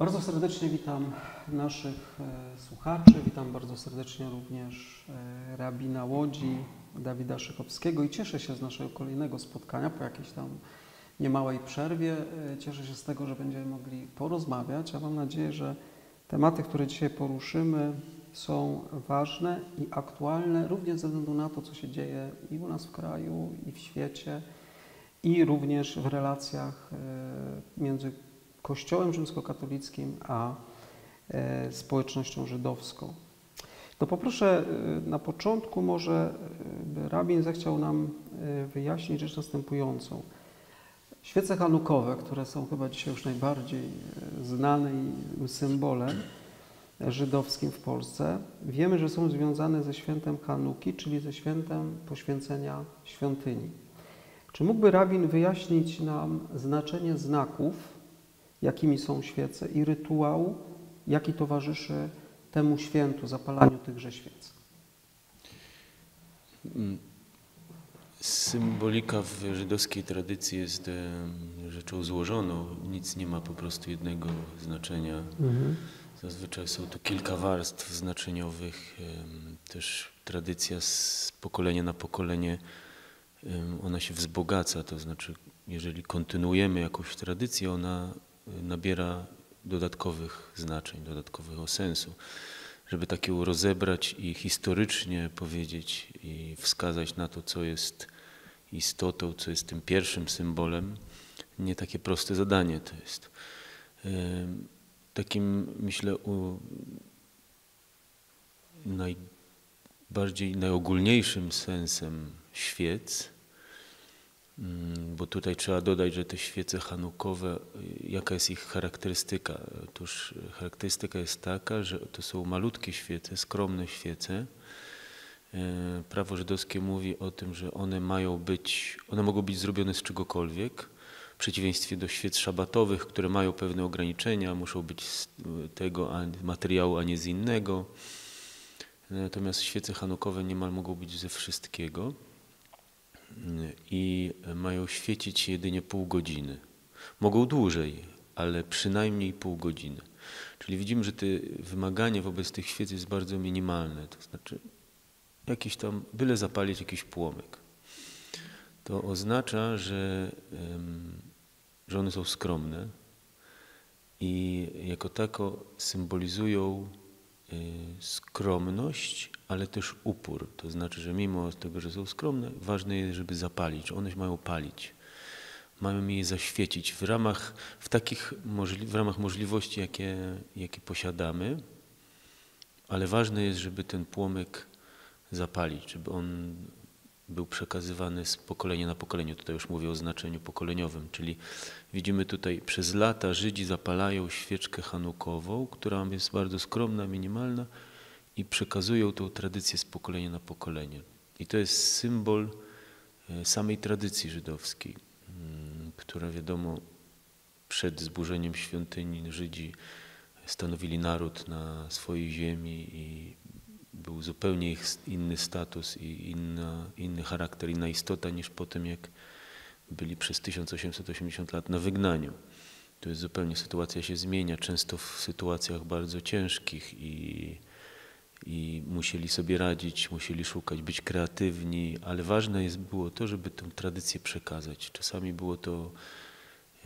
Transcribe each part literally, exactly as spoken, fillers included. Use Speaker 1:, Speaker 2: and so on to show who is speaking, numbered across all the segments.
Speaker 1: Bardzo serdecznie witam naszych słuchaczy, witam bardzo serdecznie również rabina Łodzi, Dawida Szykowskiego i cieszę się z naszego kolejnego spotkania po jakiejś tam niemałej przerwie. Cieszę się z tego, że będziemy mogli porozmawiać, a mam nadzieję, że tematy, które dzisiaj poruszymy, są ważne i aktualne również ze względu na to, co się dzieje i u nas w kraju, i w świecie, i również w relacjach między Kościołem rzymskokatolickim a społecznością żydowską. To poproszę na początku może, by rabin zechciał nam wyjaśnić rzecz następującą. Świece chanukowe, które są chyba dzisiaj już najbardziej znanym symbolem żydowskim w Polsce, wiemy, że są związane ze świętem Chanuki, czyli ze świętem poświęcenia świątyni. Czy mógłby rabin wyjaśnić nam znaczenie znaków, jakimi są świece, i rytuału, jaki towarzyszy temu świętu, zapalaniu tychże świec?
Speaker 2: Symbolika w żydowskiej tradycji jest rzeczą złożoną. Nic nie ma po prostu jednego znaczenia. Mhm. Zazwyczaj są to kilka warstw znaczeniowych. Też tradycja z pokolenia na pokolenie, ona się wzbogaca. To znaczy, jeżeli kontynuujemy jakąś tradycję, ona nabiera dodatkowych znaczeń, dodatkowego sensu. Żeby tak ją rozebrać i historycznie powiedzieć i wskazać na to, co jest istotą, co jest tym pierwszym symbolem, nie takie proste zadanie to jest. Takim, myślę, najbardziej, najogólniejszym sensem świec, bo tutaj trzeba dodać, że te świece chanukowe, jaka jest ich charakterystyka? Otóż charakterystyka jest taka, że to są malutkie świece, skromne świece. Prawo żydowskie mówi o tym, że one mają być, one mogą być zrobione z czegokolwiek, w przeciwieństwie do świec szabatowych, które mają pewne ograniczenia, muszą być z tego materiału, a nie z innego. Natomiast świece chanukowe niemal mogą być ze wszystkiego i mają świecić jedynie pół godziny. Mogą dłużej, ale przynajmniej pół godziny. Czyli widzimy, że te wymaganie wobec tych świec jest bardzo minimalne. To znaczy jakiś tam, byle zapalić jakiś płomyk. To oznacza, że, że one są skromne i jako tako symbolizują skromność, ale też upór. To znaczy, że mimo tego, że są skromne, ważne jest, żeby zapalić. One mają palić. Mają je zaświecić w ramach, w takich możli, w ramach możliwości, jakie, jakie posiadamy, ale ważne jest, żeby ten płomyk zapalić, żeby on był przekazywany z pokolenia na pokolenie. Tutaj już mówię o znaczeniu pokoleniowym, czyli widzimy tutaj przez lata Żydzi zapalają świeczkę chanukową, która jest bardzo skromna, minimalna i przekazują tą tradycję z pokolenia na pokolenie. I to jest symbol samej tradycji żydowskiej, która wiadomo przed zburzeniem świątyni Żydzi stanowili naród na swojej ziemi i był zupełnie ich inny status i inna, inny charakter, inna istota niż po tym, jak byli przez tysiąc osiemset osiemdziesiąt lat na wygnaniu. To jest zupełnie, sytuacja się zmienia, często w sytuacjach bardzo ciężkich i, i musieli sobie radzić, musieli szukać, być kreatywni, ale ważne jest było to, żeby tę tradycję przekazać. Czasami było to e,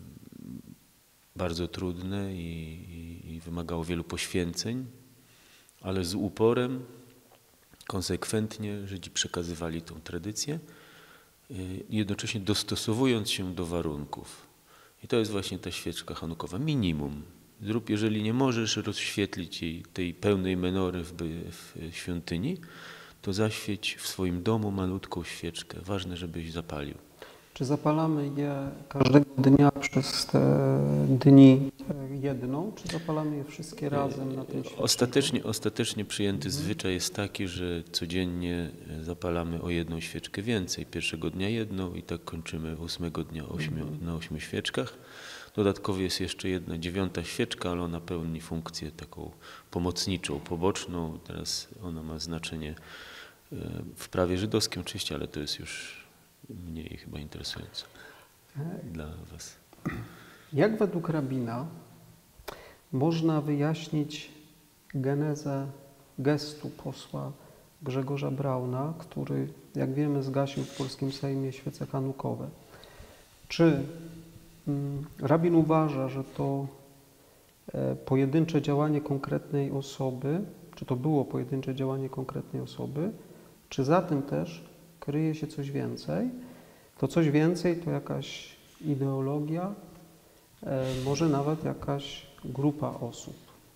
Speaker 2: bardzo trudne i, i, i wymagało wielu poświęceń, ale z uporem, konsekwentnie Żydzi przekazywali tą tradycję, jednocześnie dostosowując się do warunków. I to jest właśnie ta świeczka chanukowa. Minimum. Zrób, jeżeli nie możesz rozświetlić jej, tej pełnej menory w, w świątyni, to zaświeć w swoim domu malutką świeczkę. Ważne, żebyś zapalił.
Speaker 1: Czy zapalamy je każdego dnia przez te dni jedną, czy zapalamy je wszystkie razem na tym świeczniku?
Speaker 2: Ostatecznie, ostatecznie przyjęty mhm. zwyczaj jest taki, że codziennie zapalamy o jedną świeczkę więcej. Pierwszego dnia jedną i tak kończymy ósmego dnia ośmiu, mhm. na ośmiu świeczkach. Dodatkowo jest jeszcze jedna dziewiąta świeczka, ale ona pełni funkcję taką pomocniczą, poboczną. Teraz ona ma znaczenie w prawie żydowskim oczywiście, ale to jest już mniej chyba interesujące dla was.
Speaker 1: Jak według rabina można wyjaśnić genezę gestu posła Grzegorza Brauna, który, jak wiemy, zgasił w polskim Sejmie świece hanukowe. Czy mm, rabin uważa, że to e, pojedyncze działanie konkretnej osoby, czy to było pojedyncze działanie konkretnej osoby, czy za tym też kryje się coś więcej? To coś więcej to jakaś ideologia, e, może nawet jakaś grupa osób.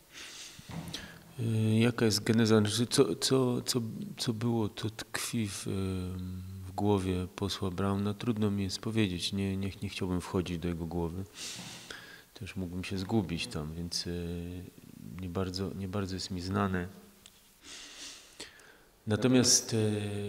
Speaker 2: Jaka jest geneza? Co, co, co, co było, to tkwi w, w głowie posła Brauna? Trudno mi jest powiedzieć. Nie, nie, nie chciałbym wchodzić do jego głowy. Też mógłbym się zgubić tam, więc nie bardzo, nie bardzo jest mi znane. Natomiast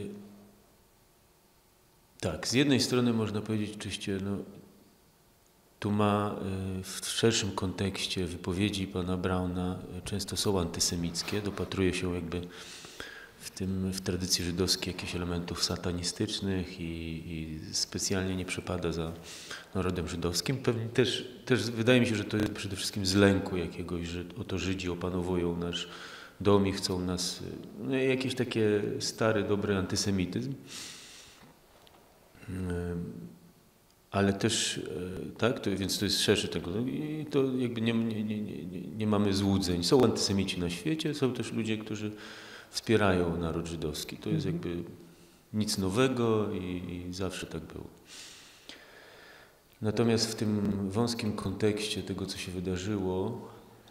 Speaker 2: tak, z jednej strony można powiedzieć oczywiście, no, tu ma w szerszym kontekście wypowiedzi pana Brauna często są antysemickie, dopatruje się jakby w tym, w tradycji żydowskiej jakichś elementów satanistycznych i, i specjalnie nie przepada za narodem żydowskim. Pewnie też, też wydaje mi się, że to jest przede wszystkim z lęku jakiegoś, że oto Żydzi opanowują nasz dom i chcą nas, no, jakiś taki stary, dobry antysemityzm. Ale też, tak, to, więc to jest szersze tego. I to jakby nie, nie, nie, nie, nie mamy złudzeń. Są antysemici na świecie, są też ludzie, którzy wspierają naród żydowski. To jest jakby nic nowego i, i zawsze tak było. Natomiast w tym wąskim kontekście tego, co się wydarzyło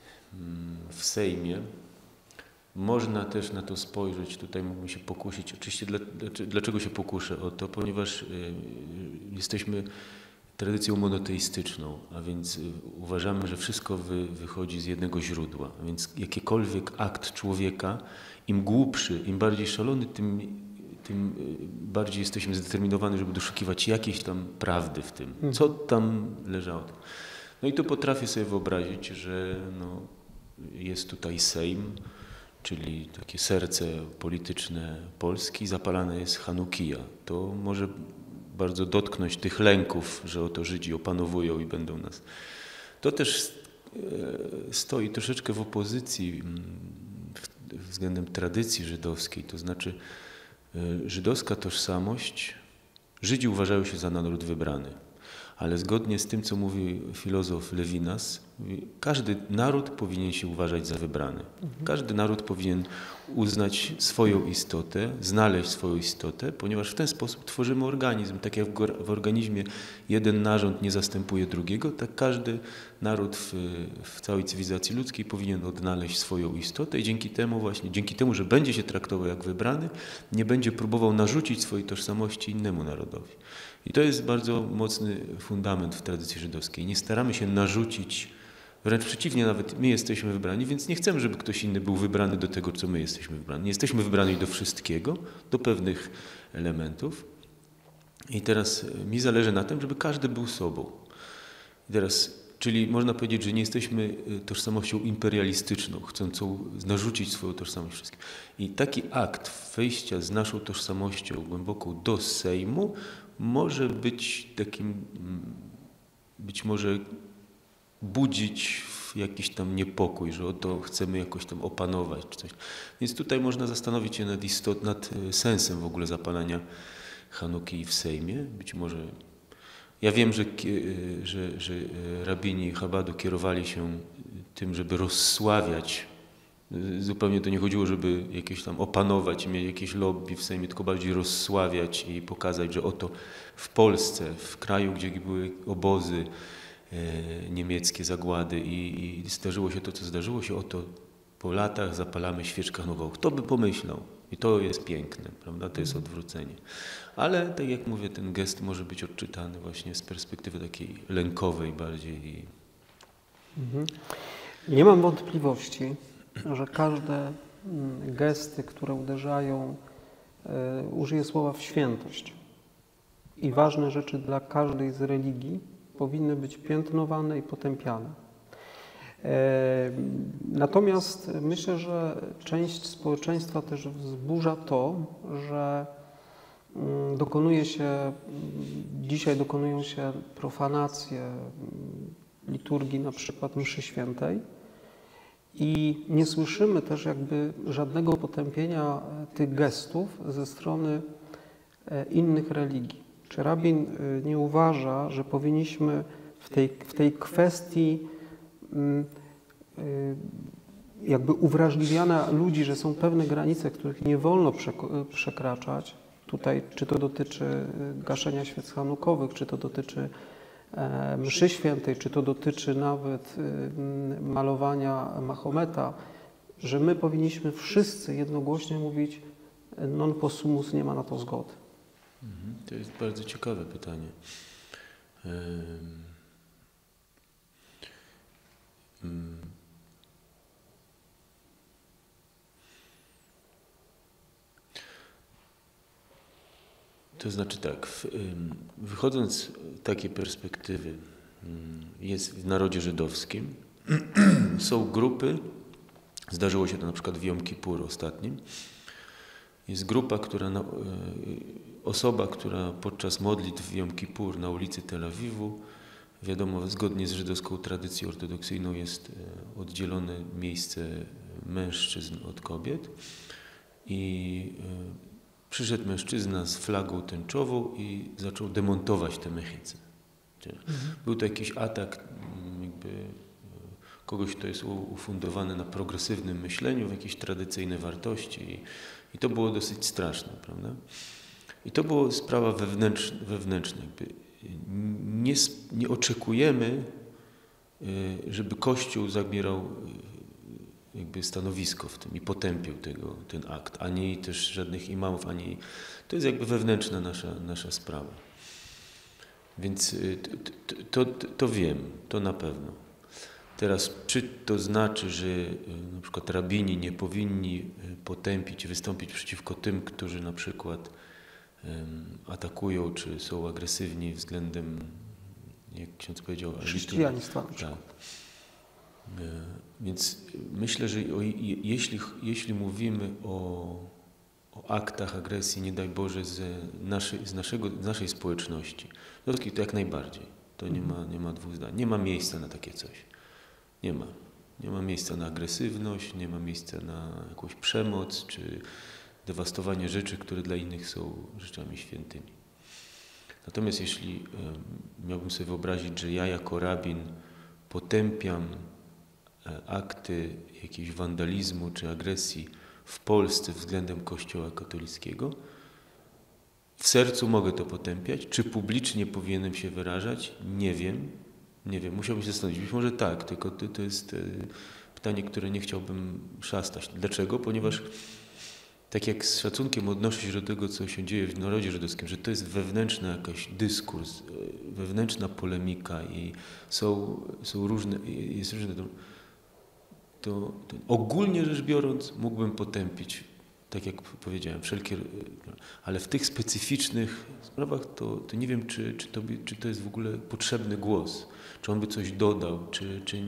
Speaker 2: w Sejmie, można też na to spojrzeć, tutaj mógłbym się pokusić. Oczywiście dla, dlaczego się pokuszę o to? Ponieważ y, jesteśmy tradycją monoteistyczną, a więc y, uważamy, że wszystko wy, wychodzi z jednego źródła. A więc jakikolwiek akt człowieka, im głupszy, im bardziej szalony, tym, tym y, bardziej jesteśmy zdeterminowani, żeby doszukiwać jakiejś tam prawdy w tym, co tam leżało. No i to potrafię sobie wyobrazić, że no, jest tutaj Sejm, czyli takie serce polityczne Polski, zapalane jest Chanukija. To może bardzo dotknąć tych lęków, że oto Żydzi opanowują i będą nas. To też stoi troszeczkę w opozycji względem tradycji żydowskiej, to znaczy żydowska tożsamość, Żydzi uważają się za naród wybrany. Ale zgodnie z tym, co mówi filozof Levinas, każdy naród powinien się uważać za wybrany. Każdy naród powinien uznać swoją istotę, znaleźć swoją istotę, ponieważ w ten sposób tworzymy organizm. Tak jak w organizmie jeden narząd nie zastępuje drugiego, tak każdy naród w, w całej cywilizacji ludzkiej powinien odnaleźć swoją istotę i dzięki temu właśnie, dzięki temu, że będzie się traktował jak wybrany, nie będzie próbował narzucić swojej tożsamości innemu narodowi. I to jest bardzo mocny fundament w tradycji żydowskiej. Nie staramy się narzucić, wręcz przeciwnie, nawet my jesteśmy wybrani, więc nie chcemy, żeby ktoś inny był wybrany do tego, co my jesteśmy wybrani. Nie jesteśmy wybrani do wszystkiego, do pewnych elementów. I teraz mi zależy na tym, żeby każdy był sobą. I teraz, czyli można powiedzieć, że nie jesteśmy tożsamością imperialistyczną, chcącą narzucić swoją tożsamość wszystkim. I taki akt wejścia z naszą tożsamością głęboką do Sejmu może być takim, być może budzić jakiś tam niepokój, że oto chcemy jakoś tam opanować czy coś. Więc tutaj można zastanowić się nad, istot, nad sensem w ogóle zapalania Chanuki w Sejmie. Być może, ja wiem, że, że, że rabini Chabadu kierowali się tym, żeby rozsławiać. Zupełnie to nie chodziło, żeby jakieś tam opanować, mieć jakieś lobby w Sejmie, tylko bardziej rozsławiać i pokazać, że oto w Polsce, w kraju, gdzie były obozy e, niemieckie, zagłady i, i zdarzyło się to, co zdarzyło się, oto po latach zapalamy świeczkę hanukową. Kto by pomyślał? I to jest piękne, prawda? To jest odwrócenie. Ale tak jak mówię, ten gest może być odczytany właśnie z perspektywy takiej lękowej bardziej.
Speaker 1: Mhm. Nie mam wątpliwości, że każde gesty, które uderzają, y, użyję słowa w świętość i ważne rzeczy dla każdej z religii powinny być piętnowane i potępiane. Y, natomiast myślę, że część społeczeństwa też wzburza to, że y, dokonuje się, dzisiaj dokonują się profanacje liturgii, na przykład mszy świętej, I nie słyszymy też jakby żadnego potępienia tych gestów ze strony innych religii. Czy rabin nie uważa, że powinniśmy w tej, w tej kwestii jakby uwrażliwiania ludzi, że są pewne granice, których nie wolno przekraczać, tutaj czy to dotyczy gaszenia świec chanukowych, czy to dotyczy mszy świętej, czy to dotyczy nawet malowania Mahometa, że my powinniśmy wszyscy jednogłośnie mówić non possumus, nie ma na to zgody.
Speaker 2: To jest bardzo ciekawe pytanie. To znaczy tak, wychodząc z takiej perspektywy, jest w narodzie żydowskim, są grupy, zdarzyło się to na przykład w Jom Kippur ostatnim, jest grupa, która, osoba, która podczas modlitw w Jom Kippur na ulicy Tel Awiwu, wiadomo, zgodnie z żydowską tradycją ortodoksyjną jest oddzielone miejsce mężczyzn od kobiet i przyszedł mężczyzna z flagą tęczową i zaczął demontować te mechice. Był to jakiś atak jakby kogoś, kto jest ufundowany na progresywnym myśleniu, w jakieś tradycyjne wartości i, i to było dosyć straszne, prawda? I to była sprawa wewnętrzna. wewnętrzna jakby. Nie, nie oczekujemy, żeby Kościół zabierał jakby stanowisko w tym i potępił tego, ten akt, ani też żadnych imamów, ani... To jest jakby wewnętrzna nasza, nasza sprawa. Więc to, to, to wiem, to na pewno. Teraz, czy to znaczy, że na przykład rabini nie powinni potępić, wystąpić przeciwko tym, którzy na przykład atakują, czy są agresywni względem, jak ksiądz powiedział,
Speaker 1: chrześcijaństwa.
Speaker 2: Tak. Więc myślę, że o, jeśli, jeśli mówimy o, o aktach agresji, nie daj Boże, z naszej, z naszego, z naszej społeczności, to jak najbardziej. To nie ma, nie ma dwóch zdań. Nie ma miejsca na takie coś. Nie ma. Nie ma miejsca na agresywność, nie ma miejsca na jakąś przemoc, czy dewastowanie rzeczy, które dla innych są rzeczami świętymi. Natomiast jeśli miałbym sobie wyobrazić, że ja jako rabin potępiam akty jakiegoś wandalizmu czy agresji w Polsce względem Kościoła katolickiego, w sercu mogę to potępiać. Czy publicznie powinienem się wyrażać? Nie wiem. Nie wiem, musiałbym się zastanowić. Być może tak, tylko to, to jest pytanie, które nie chciałbym szastać. Dlaczego? Ponieważ tak jak z szacunkiem odnoszę się do tego, co się dzieje w narodzie żydowskim, że to jest wewnętrzny jakiś dyskurs, wewnętrzna polemika i są, są różne, jest różne, to, to, to ogólnie rzecz biorąc mógłbym potępić, tak jak powiedziałem, wszelkie, ale w tych specyficznych sprawach to, to nie wiem, czy, czy, to, czy to jest w ogóle potrzebny głos, czy on by coś dodał, czy, czy...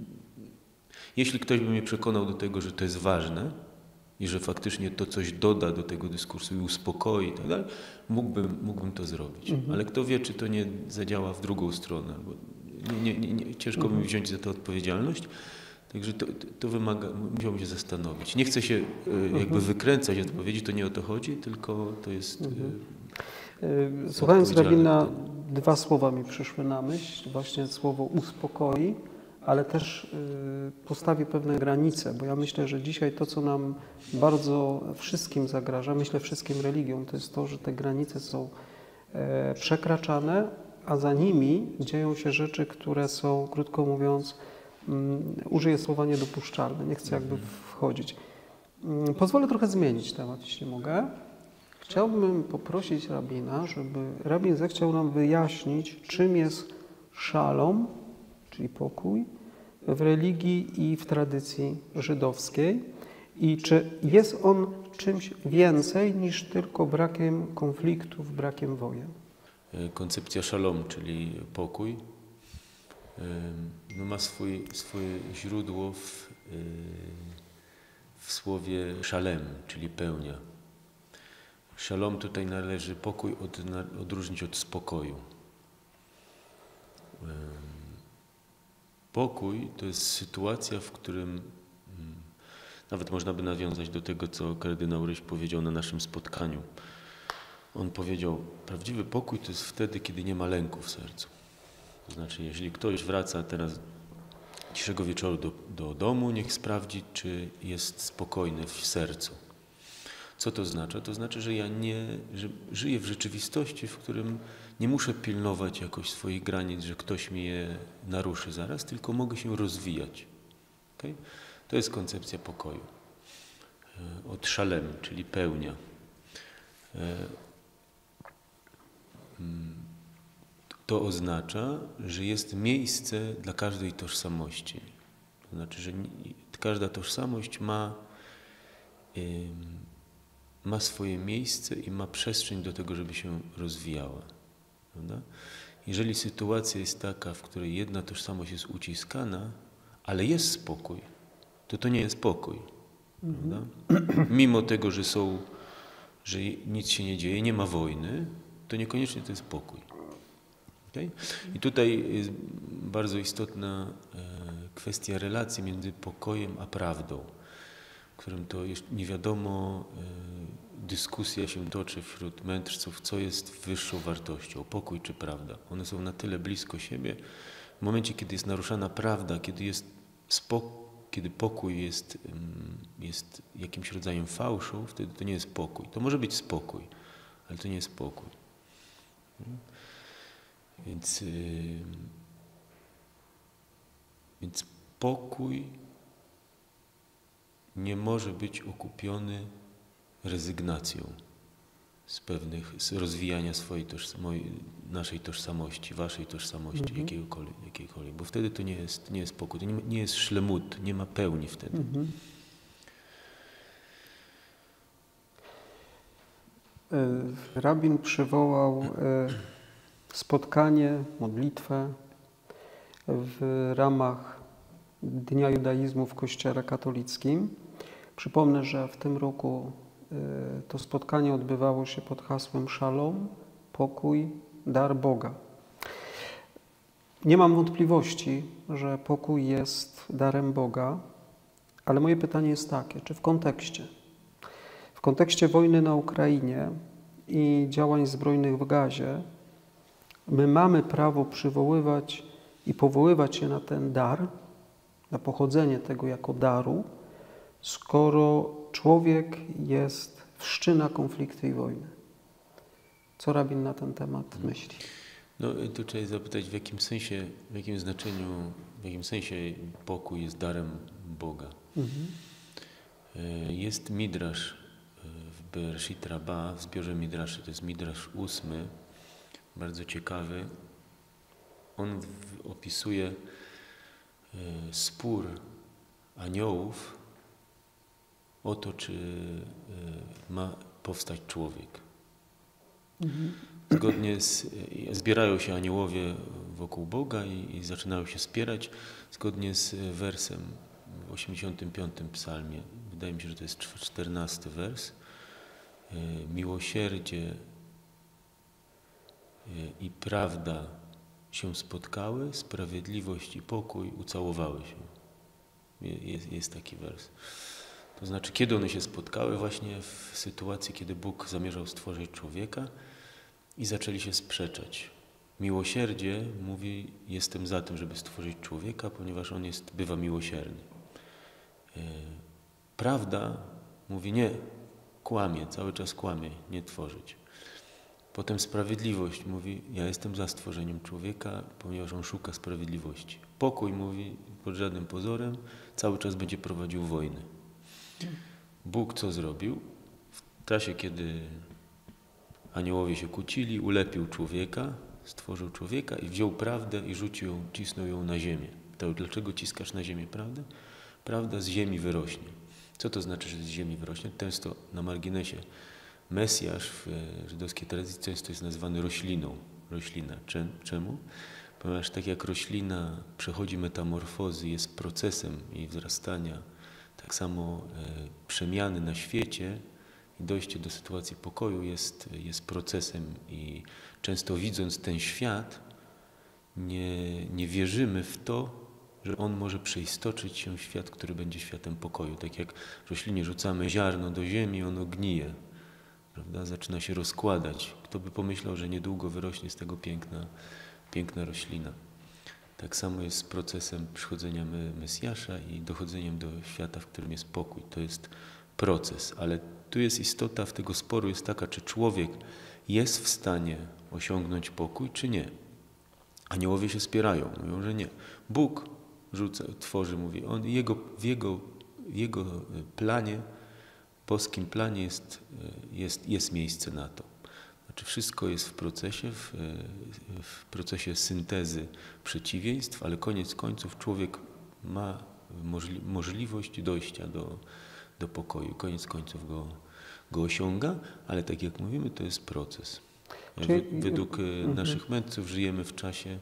Speaker 2: Jeśli ktoś by mnie przekonał do tego, że to jest ważne i że faktycznie to coś doda do tego dyskursu i uspokoi i tak dalej, mógłbym, mógłbym to zrobić. Mhm. Ale kto wie, czy to nie zadziała w drugą stronę. Bo nie, nie, nie, ciężko mhm. mi wziąć za to odpowiedzialność. Także to, to wymaga, musiałbym się zastanowić. Nie chcę się jakby mhm. wykręcać odpowiedzi, to nie o to chodzi, tylko to jest... Mhm.
Speaker 1: Słuchając rabina, dwa słowa mi przyszły na myśl. Właśnie słowo uspokoi, ale też postawi pewne granice, bo ja myślę, że dzisiaj to, co nam bardzo wszystkim zagraża, myślę wszystkim religiom, to jest to, że te granice są przekraczane, a za nimi dzieją się rzeczy, które są, krótko mówiąc, użyję słowa niedopuszczalne, nie chcę jakby wchodzić. Pozwolę trochę zmienić temat, jeśli mogę. Chciałbym poprosić rabina, żeby rabin zechciał nam wyjaśnić, czym jest szalom, czyli pokój, w religii i w tradycji żydowskiej i czy jest on czymś więcej niż tylko brakiem konfliktów, brakiem wojen.
Speaker 2: Koncepcja szalom, czyli pokój, no ma swój, swoje źródło w, w słowie szalem, czyli pełnia. Szalom tutaj należy pokój od, odróżnić od spokoju. Pokój to jest sytuacja, w którym Nawet można by nawiązać do tego, co kardynał Ryś powiedział na naszym spotkaniu. On powiedział, prawdziwy pokój to jest wtedy, kiedy nie ma lęku w sercu. To znaczy, jeśli ktoś wraca teraz dzisiejszego wieczoru do, do domu, niech sprawdzi, czy jest spokojny w sercu. Co to znaczy? To znaczy, że ja nie, że żyję w rzeczywistości, w którym nie muszę pilnować jakoś swoich granic, że ktoś mi je naruszy zaraz, tylko mogę się rozwijać. Okay? To jest koncepcja pokoju. Od szalem, czyli pełnia. To oznacza, że jest miejsce dla każdej tożsamości. To znaczy, że każda tożsamość ma, ma swoje miejsce i ma przestrzeń do tego, żeby się rozwijała. Prawda? Jeżeli sytuacja jest taka, w której jedna tożsamość jest uciskana, ale jest spokój, to to nie jest pokój. Mhm. Mimo tego, że są, że nic się nie dzieje, nie ma wojny, to niekoniecznie to jest pokój. Okay? I tutaj jest bardzo istotna kwestia relacji między pokojem a prawdą, w którym to jeszcze nie wiadomo, dyskusja się toczy wśród mędrców, co jest wyższą wartością, pokój czy prawda. One są na tyle blisko siebie. W momencie, kiedy jest naruszana prawda, kiedy jest spokój, kiedy pokój jest, jest jakimś rodzajem fałszu, wtedy to nie jest pokój. To może być spokój, ale to nie jest pokój. Więc, yy, więc pokój nie może być okupiony rezygnacją z pewnych, z rozwijania swojej tożsamości, naszej tożsamości, waszej tożsamości, mhm. jakiejkolwiek, jakiejkolwiek, bo wtedy to nie jest, nie jest pokój, to nie, nie jest szlemut, nie ma pełni wtedy. Mhm.
Speaker 1: Rabin przywołał spotkanie, modlitwę w ramach Dnia Judaizmu w Kościele katolickim. Przypomnę, że w tym roku to spotkanie odbywało się pod hasłem Szalom, pokój, dar Boga. Nie mam wątpliwości, że pokój jest darem Boga, ale moje pytanie jest takie, czy w kontekście, w kontekście wojny na Ukrainie i działań zbrojnych w Gazie, my mamy prawo przywoływać i powoływać się na ten dar, na pochodzenie tego jako daru, skoro człowiek jest wszczyna konflikty i wojny. Co rabin na ten temat myśli?
Speaker 2: No tu trzeba zapytać, w jakim sensie, w jakim znaczeniu, w jakim sensie pokój jest darem Boga. Mhm. Jest midrasz w Bereshit Rabbah, w zbiorze midraszy, to jest midrasz ósmy, bardzo ciekawy. On w, opisuje spór aniołów o to, czy ma powstać człowiek. Mhm. Zgodnie z, zbierają się aniołowie wokół Boga i, i zaczynają się spierać zgodnie z wersem w osiemdziesiątym piątym psalmie. Wydaje mi się, że to jest czternasty wers. Miłosierdzie i prawda się spotkały, sprawiedliwość i pokój ucałowały się. Jest, jest taki wers. To znaczy, kiedy one się spotkały? Właśnie w sytuacji, kiedy Bóg zamierzał stworzyć człowieka i zaczęli się sprzeczać. Miłosierdzie mówi, jestem za tym, żeby stworzyć człowieka, ponieważ on jest, bywa miłosierny. Prawda mówi, nie, kłamie, cały czas kłamie, nie tworzyć. Potem sprawiedliwość mówi, ja jestem za stworzeniem człowieka, ponieważ on szuka sprawiedliwości. Pokój mówi, pod żadnym pozorem, cały czas będzie prowadził wojny. Bóg co zrobił? W czasie, kiedy aniołowie się kłócili, ulepił człowieka, stworzył człowieka i wziął prawdę i rzucił ją, cisnął ją na ziemię. To dlaczego ciskasz na ziemię prawdę? Prawda z ziemi wyrośnie. Co to znaczy, że z ziemi wyrośnie? Często na marginesie Mesjasz w żydowskiej tradycji często jest nazywany rośliną. Roślina. Czemu? Ponieważ tak jak roślina przechodzi metamorfozy, jest procesem jej wzrastania, tak samo e, przemiany na świecie i dojście do sytuacji pokoju jest, jest procesem i często widząc ten świat, nie, nie wierzymy w to, że on może przeistoczyć się w świat, który będzie światem pokoju. Tak jak w roślinie rzucamy ziarno do ziemi, ono gnije, prawda? Zaczyna się rozkładać. Kto by pomyślał, że niedługo wyrośnie z tego piękna, piękna roślina. Tak samo jest z procesem przychodzenia Mesjasza i dochodzeniem do świata, w którym jest pokój. To jest proces, ale tu jest istota w tego sporu jest taka, czy człowiek jest w stanie osiągnąć pokój, czy nie. Aniołowie się spierają, mówią, że nie. Bóg rzuca, tworzy, mówi, on, jego, w jego, jego planie, boskim planie jest, jest, jest miejsce na to. Znaczy wszystko jest w procesie, w, w procesie syntezy przeciwieństw, ale koniec końców człowiek ma możli, możliwość dojścia do, do pokoju. Koniec końców go, go osiąga, ale tak jak mówimy, to jest proces.
Speaker 1: Czyli...
Speaker 2: Według naszych mędrców żyjemy w czasie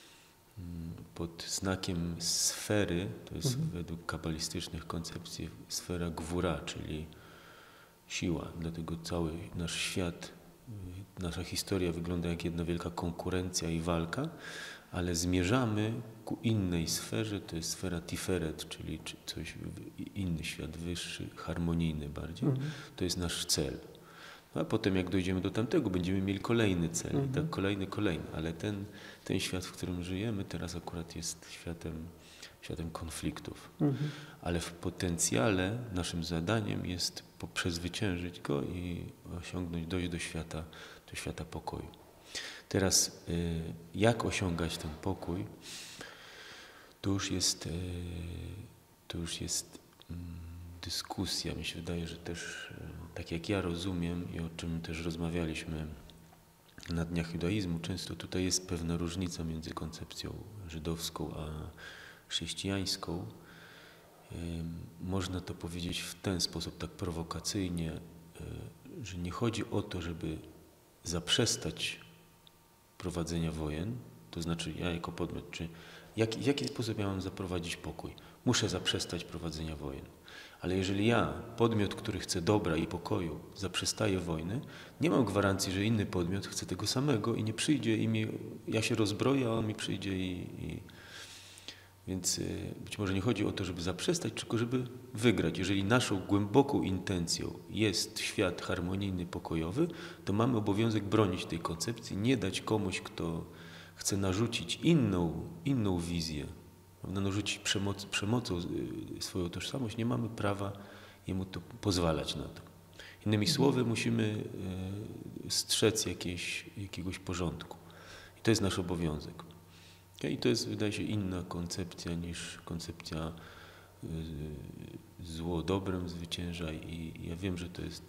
Speaker 2: pod znakiem sfery, to jest mhm. według kabalistycznych koncepcji sfera gwóra, czyli siła. Dlatego cały nasz świat, nasza historia wygląda jak jedna wielka konkurencja i walka, ale zmierzamy ku innej sferze, to jest sfera Tiferet, czyli coś, inny świat, wyższy, harmonijny bardziej. Mhm. To jest nasz cel. A potem jak dojdziemy do tamtego, będziemy mieli kolejny cel, mhm. i tak kolejny, kolejny, ale ten, ten świat, w którym żyjemy, teraz akurat jest światem, światem konfliktów. Mhm. Ale w potencjale naszym zadaniem jest przezwyciężyć go i osiągnąć, dojść do świata, do świata pokoju. Teraz jak osiągać ten pokój, to już jest, to już jest dyskusja. Mi się wydaje, że też, tak jak ja rozumiem i o czym też rozmawialiśmy na Dniach Judaizmu, często tutaj jest pewna różnica między koncepcją żydowską a chrześcijańską. Można to powiedzieć w ten sposób, tak prowokacyjnie, że nie chodzi o to, żeby zaprzestać prowadzenia wojen, to znaczy ja jako podmiot, czy jak, w jaki sposób ja mam zaprowadzić pokój? Muszę zaprzestać prowadzenia wojen. Ale jeżeli ja, podmiot, który chce dobra i pokoju, zaprzestaje wojny, nie mam gwarancji, że inny podmiot chce tego samego i nie przyjdzie i mi, ja się rozbroję, a on mi przyjdzie i... i Więc być może nie chodzi o to, żeby zaprzestać, tylko żeby wygrać. Jeżeli naszą głęboką intencją jest świat harmonijny, pokojowy, to mamy obowiązek bronić tej koncepcji, nie dać komuś, kto chce narzucić inną, inną wizję, narzucić przemoc, przemocą swoją tożsamość, nie mamy prawa jemu to pozwalać na to. Innymi słowy, musimy strzec jakieś, jakiegoś porządku. I to jest nasz obowiązek. I to jest, wydaje się, inna koncepcja niż koncepcja zło dobrem zwycięża i ja wiem, że to jest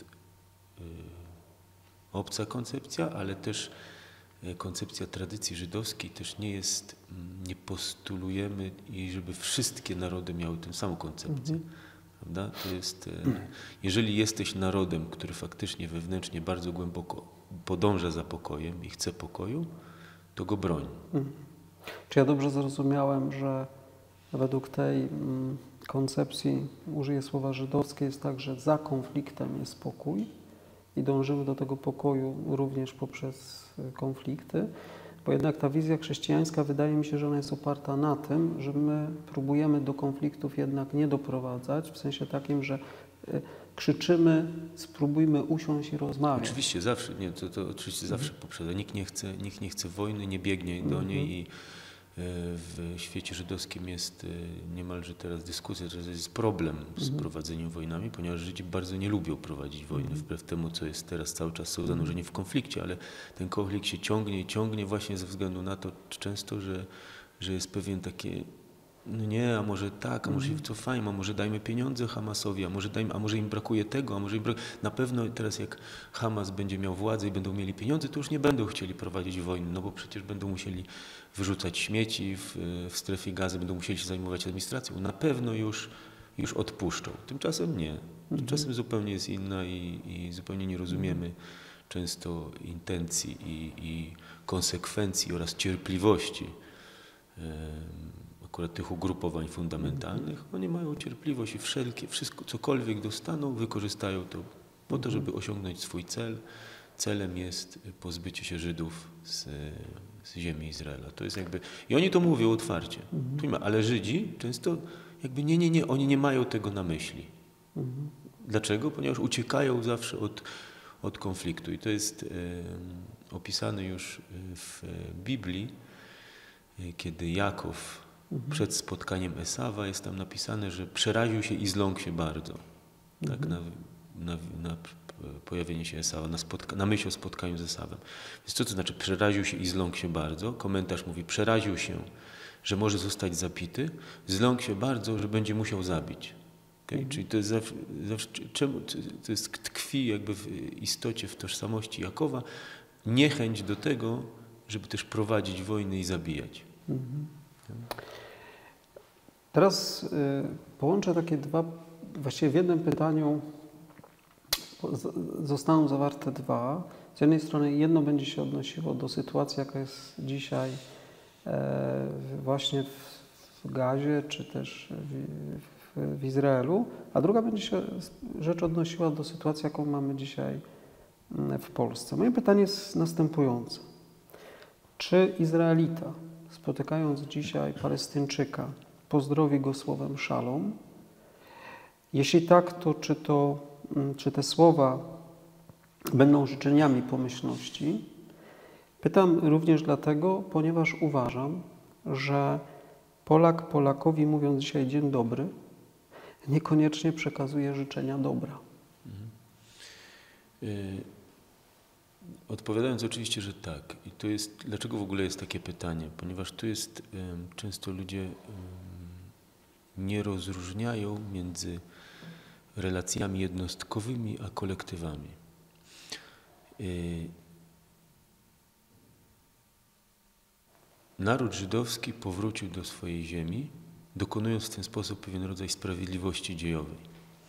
Speaker 2: obca koncepcja, ale też koncepcja tradycji żydowskiej też nie jest, nie postulujemy jej, żeby wszystkie narody miały tę samą koncepcję. Mhm. Prawda? To jest, jeżeli jesteś narodem, który faktycznie wewnętrznie bardzo głęboko podąża za pokojem i chce pokoju, to go broń.
Speaker 1: Mhm. Czy ja dobrze zrozumiałem, że według tej mm, koncepcji, użyję słowa żydowskie, jest tak, że za konfliktem jest pokój i dążymy do tego pokoju również poprzez konflikty, bo jednak ta wizja chrześcijańska wydaje mi się, że ona jest oparta na tym, że my próbujemy do konfliktów jednak nie doprowadzać, w sensie takim, że y, krzyczymy, spróbujmy usiąść i rozmawiać.
Speaker 2: Oczywiście zawsze, nie, to, to oczywiście zawsze poprzedza. Nikt nie chce, nikt nie chce wojny, nie biegnie do niej mm-hmm. i w świecie żydowskim jest niemalże teraz dyskusja, że to jest problem z mm-hmm. prowadzeniem wojnami, ponieważ Żydzi bardzo nie lubią prowadzić wojny, mm-hmm. wbrew temu, co jest teraz cały czas są zanurzeni w konflikcie, ale ten konflikt się ciągnie i ciągnie właśnie ze względu na to często, że, że jest pewien takie no nie, a może tak, a może się wycofajmy, a może dajmy pieniądze Hamasowi, a może, dajmy, a może im brakuje tego, a może im brak... Na pewno teraz jak Hamas będzie miał władzę i będą mieli pieniądze, to już nie będą chcieli prowadzić wojny, no bo przecież będą musieli wyrzucać śmieci w, w strefie Gazy, będą musieli się zajmować administracją. Na pewno już, już odpuszczą. Tymczasem nie. Tymczasem zupełnie jest inna i, i zupełnie nie rozumiemy często intencji i, i konsekwencji oraz cierpliwości akurat tych ugrupowań fundamentalnych. Oni mają cierpliwość i wszelkie, wszystko, cokolwiek dostaną, wykorzystają to po to, żeby osiągnąć swój cel. Celem jest pozbycie się Żydów z, z ziemi Izraela. To jest jakby, i oni to mówią otwarcie, mhm. ale Żydzi często jakby nie, nie, nie, oni nie mają tego na myśli. Mhm. Dlaczego? Ponieważ uciekają zawsze od, od konfliktu i to jest e, opisane już w Biblii, kiedy Jakov mhm. przed spotkaniem Esawa jest tam napisane, że przeraził się i zląkł się bardzo. Mhm. Tak, na, na, na pojawienie się Esawa, na, spotka- na myśl o spotkaniu z Esawem. Więc co to znaczy przeraził się i zląkł się bardzo? Komentarz mówi, przeraził się, że może zostać zabity, zląkł się bardzo, że będzie musiał zabić. Okay? Mhm. Czyli to jest, zawsze, zawsze, czemu, to jest tkwi jakby w istocie, w tożsamości Jakowa niechęć do tego, żeby też prowadzić wojny i zabijać. Mhm.
Speaker 1: Teraz y, połączę takie dwa, właściwie w jednym pytaniu zostaną zawarte dwa. Z jednej strony jedno będzie się odnosiło do sytuacji, jaka jest dzisiaj e, właśnie w, w Gazie, czy też w, w, w Izraelu, a druga będzie się rzecz odnosiła do sytuacji, jaką mamy dzisiaj w Polsce. Moje pytanie jest następujące. Czy Izraelita, spotykając dzisiaj Palestyńczyka, pozdrowi go słowem szalom? Jeśli tak, to czy, to czy te słowa będą życzeniami pomyślności? Pytam również dlatego, ponieważ uważam, że Polak Polakowi, mówiąc dzisiaj dzień dobry, niekoniecznie przekazuje życzenia dobra.
Speaker 2: Mhm. Y- Odpowiadając oczywiście, że tak. I to jest, dlaczego w ogóle jest takie pytanie? Ponieważ tu jest, um, często ludzie um, nie rozróżniają między relacjami jednostkowymi a kolektywami. Y, naród żydowski powrócił do swojej ziemi, dokonując w ten sposób pewien rodzaj sprawiedliwości dziejowej.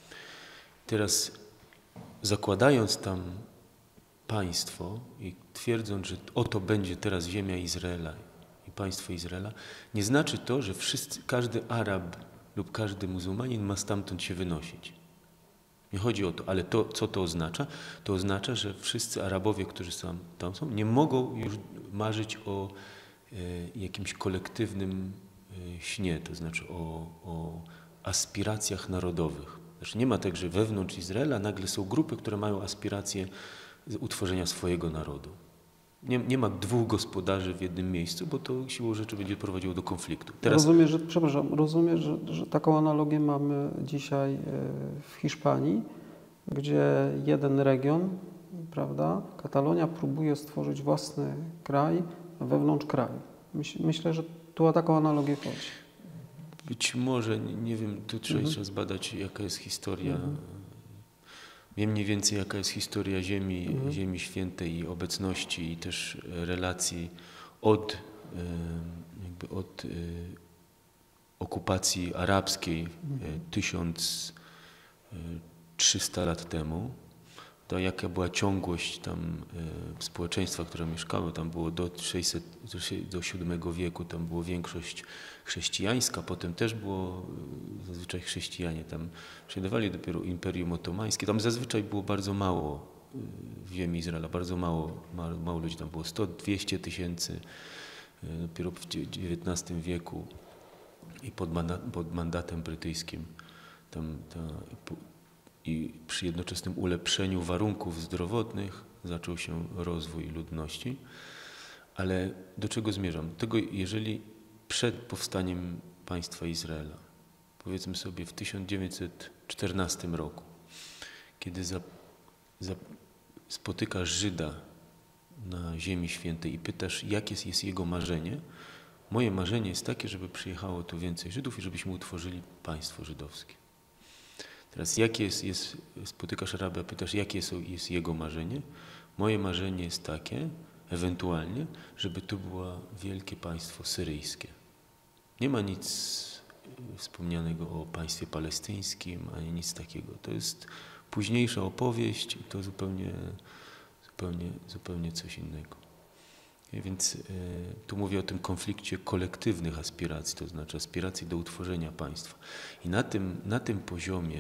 Speaker 2: Teraz zakładając tam państwo i twierdząc, że oto będzie teraz ziemia Izraela i państwo Izraela, nie znaczy to, że wszyscy, każdy Arab lub każdy muzułmanin ma stamtąd się wynosić. Nie chodzi o to, ale to, co to oznacza? To oznacza, że wszyscy Arabowie, którzy tam, tam są, nie mogą już marzyć o e, jakimś kolektywnym e, śnie, to znaczy o, o aspiracjach narodowych. Znaczy nie ma tak, że wewnątrz Izraela nagle są grupy, które mają aspiracje utworzenia swojego narodu. Nie, nie ma dwóch gospodarzy w jednym miejscu, bo to siłą rzeczy będzie prowadziło do konfliktu. Teraz...
Speaker 1: Rozumiem, że, przepraszam, rozumiem, że, że taką analogię mamy dzisiaj w Hiszpanii, gdzie jeden region, prawda, Katalonia próbuje stworzyć własny kraj wewnątrz kraju. Myśl, myślę, że tu o taką analogię chodzi.
Speaker 2: Być może, nie, nie wiem, tu trzeba
Speaker 1: mhm.
Speaker 2: jeszcze zbadać, jaka jest historia.
Speaker 1: Mhm.
Speaker 2: Wiem mniej więcej, jaka jest historia ziemi,
Speaker 1: mhm.
Speaker 2: ziemi świętej i obecności i też relacji od, jakby od okupacji arabskiej mhm. tysiąc trzysta lat temu. To jaka była ciągłość tam e, społeczeństwa, które mieszkało, tam było do, sześćset, do siódmego wieku, tam było większość chrześcijańska, potem też było e, zazwyczaj chrześcijanie tam przejmowali dopiero Imperium Otomańskie, tam zazwyczaj było bardzo mało e, w ziemi Izraela, bardzo mało, mało, mało ludzi, tam było sto dwieście tysięcy, e, dopiero w dziewiętnastym wieku i pod, manda, pod mandatem brytyjskim tam ta, i przy jednoczesnym ulepszeniu warunków zdrowotnych zaczął się rozwój ludności. Ale do czego zmierzam? Do tego, jeżeli przed powstaniem państwa Izraela, powiedzmy sobie w tysiąc dziewięćset czternastym roku, kiedy za, za, spotykasz Żyda na Ziemi Świętej i pytasz, jakie jest, jest jego marzenie, moje marzenie jest takie, żeby przyjechało tu więcej Żydów i żebyśmy utworzyli państwo żydowskie. Teraz jakie jest, jest, spotykasz Araba, pytasz, jakie jest, jest jego marzenie? Moje marzenie jest takie, ewentualnie, żeby to było wielkie państwo syryjskie. Nie ma nic wspomnianego o państwie palestyńskim, ani nic takiego. To jest późniejsza opowieść i to zupełnie, zupełnie, zupełnie coś innego. Więc y, tu mówię o tym konflikcie kolektywnych aspiracji, to znaczy aspiracji do utworzenia państwa. I na tym, na tym poziomie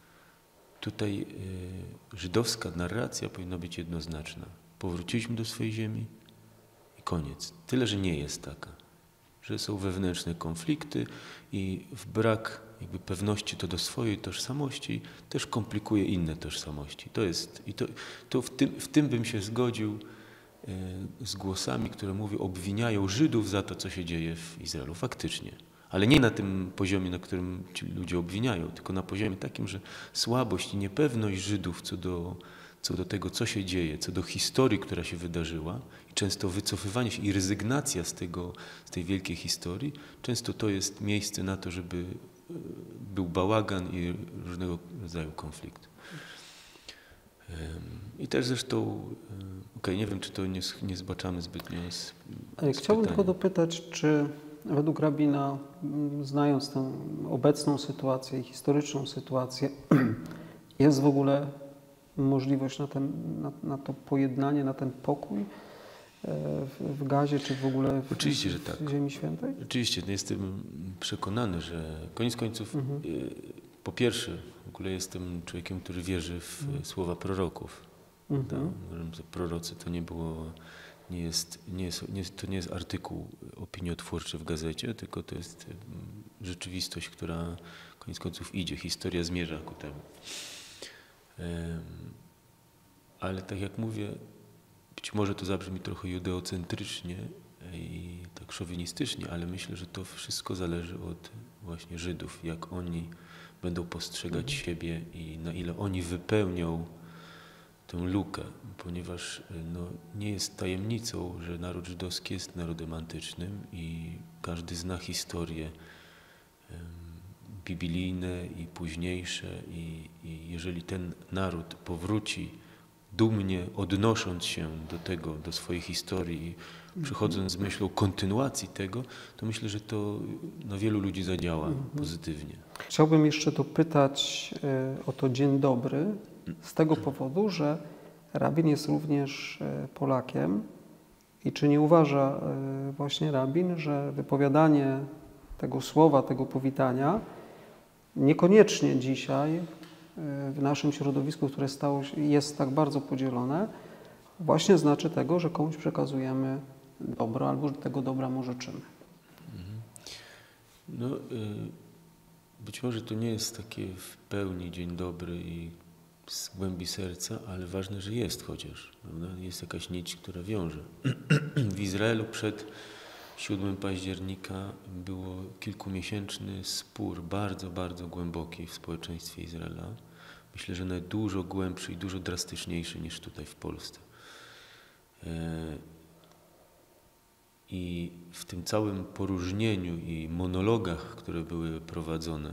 Speaker 2: tutaj y, żydowska narracja powinna być jednoznaczna. Powróciliśmy do swojej ziemi i Koniec. Tyle, że nie jest taka. Że są wewnętrzne konflikty i w brak jakby pewności co do swojej tożsamości też komplikuje inne tożsamości. To jest, i to, to w, tym, w tym bym się zgodził e, z głosami, które mówią, obwiniają Żydów za to, co się dzieje w Izraelu. Faktycznie. Ale nie na tym poziomie, na którym ci ludzie obwiniają, tylko na poziomie takim, że słabość i niepewność Żydów co do, co do tego, co się dzieje, co do historii, która się wydarzyła i często wycofywanie się i rezygnacja z, tego, z tej wielkiej historii, często to jest miejsce na to, żeby był bałagan i różnego rodzaju konflikt. I też zresztą, okej, okay, nie wiem, czy to nie, nie zbaczamy zbytnio z, z
Speaker 1: Chciałbym
Speaker 2: pytania.
Speaker 1: tylko dopytać, czy według rabina, znając tę obecną sytuację i historyczną sytuację, jest w ogóle możliwość na, ten, na, na to pojednanie, na ten pokój w, w Gazie, czy w ogóle w,
Speaker 2: Oczywiście, że
Speaker 1: w
Speaker 2: tak.
Speaker 1: Ziemi Świętej?
Speaker 2: Oczywiście, no jestem przekonany, że koniec końców, mhm. y, po pierwsze, w ogóle jestem człowiekiem, który wierzy w mhm. słowa proroków. Mhm. Da, prorocy to nie było, nie jest, nie jest, nie jest, to nie jest artykuł opiniotwórczy w gazecie, tylko to jest rzeczywistość, która koniec końców idzie, historia zmierza ku temu. Ale tak jak mówię, być może to zabrzmi trochę judeocentrycznie i tak szowinistycznie, ale myślę, że to wszystko zależy od właśnie Żydów, jak oni będą postrzegać mhm. siebie i na ile oni wypełnią tę lukę, ponieważ no, nie jest tajemnicą, że naród żydowski jest narodem antycznym i każdy zna historie um, biblijne i późniejsze i, i jeżeli ten naród powróci dumnie odnosząc się do tego, do swojej historii i przychodząc z myślą kontynuacji tego, to myślę, że to na wielu ludzi zadziała pozytywnie.
Speaker 1: Chciałbym jeszcze dopytać o to dzień dobry z tego powodu, że rabin jest również Polakiem i czy nie uważa właśnie rabin, że wypowiadanie tego słowa, tego powitania niekoniecznie dzisiaj w naszym środowisku, które stało się, jest tak bardzo podzielone, właśnie znaczy tego, że komuś przekazujemy dobro albo że tego dobra mu życzymy.
Speaker 2: No, być może to nie jest takie w pełni dzień dobry i z głębi serca, ale ważne, że jest chociaż. Prawda? Jest jakaś nić, która wiąże. W Izraelu przed siódmego października było kilkumiesięczny spór, bardzo, bardzo głęboki w społeczeństwie Izraela. Myślę, że nawet dużo głębszy i dużo drastyczniejszy niż tutaj w Polsce. I w tym całym poróżnieniu i monologach, które były prowadzone,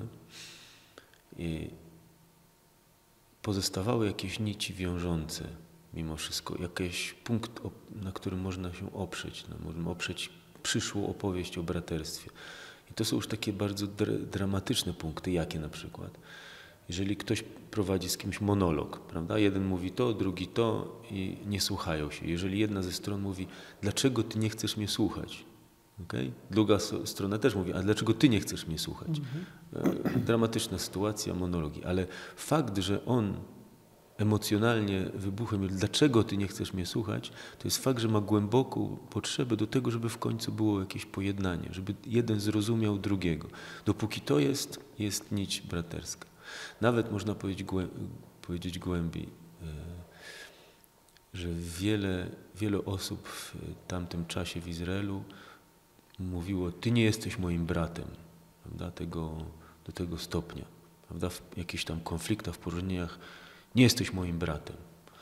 Speaker 2: pozostawały jakieś nici wiążące mimo wszystko, jakiś punkt, na którym można się oprzeć, no, możemy oprzeć przyszłą opowieść o braterstwie. I to są już takie bardzo dr- dramatyczne punkty, jakie na przykład. Jeżeli ktoś prowadzi z kimś monolog, prawda? Jeden mówi to, drugi to i nie słuchają się. Jeżeli jedna ze stron mówi, dlaczego ty nie chcesz mnie słuchać? Okay? Druga strona też mówi, a dlaczego ty nie chcesz mnie słuchać? Mhm. Dramatyczna sytuacja, monologi. Ale fakt, że on emocjonalnie wybuchem mówi, dlaczego ty nie chcesz mnie słuchać, to jest fakt, że ma głęboką potrzebę do tego, żeby w końcu było jakieś pojednanie, żeby jeden zrozumiał drugiego. Dopóki to jest, jest nić braterska. Nawet można powiedzieć, głę, powiedzieć głębiej, że wiele, wiele osób w tamtym czasie w Izraelu mówiło, ty nie jesteś moim bratem, prawda, tego, do tego stopnia, prawda, w jakichś tam konfliktach, w poróżnieniach, nie jesteś moim bratem.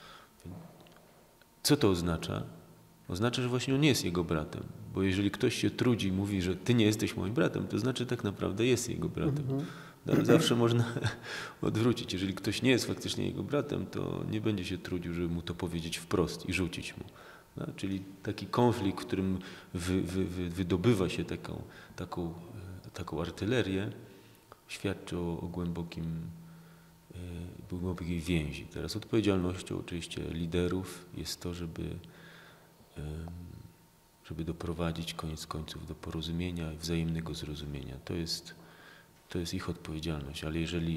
Speaker 2: Co to oznacza? Oznacza, że właśnie on nie jest jego bratem, bo jeżeli ktoś się trudzi i mówi, że ty nie jesteś moim bratem, to znaczy tak naprawdę jest jego bratem. Mhm. Zawsze można odwrócić. Jeżeli ktoś nie jest faktycznie jego bratem, to nie będzie się trudził, żeby mu to powiedzieć wprost i rzucić mu. No, czyli taki konflikt, w którym wy, wy, wy, wydobywa się taką, taką, taką artylerię, świadczy o, o głębokim, e, głębokiej więzi. Teraz odpowiedzialnością oczywiście liderów jest to, żeby, e, żeby doprowadzić koniec końców do porozumienia i wzajemnego zrozumienia. To jest, to jest ich odpowiedzialność, ale jeżeli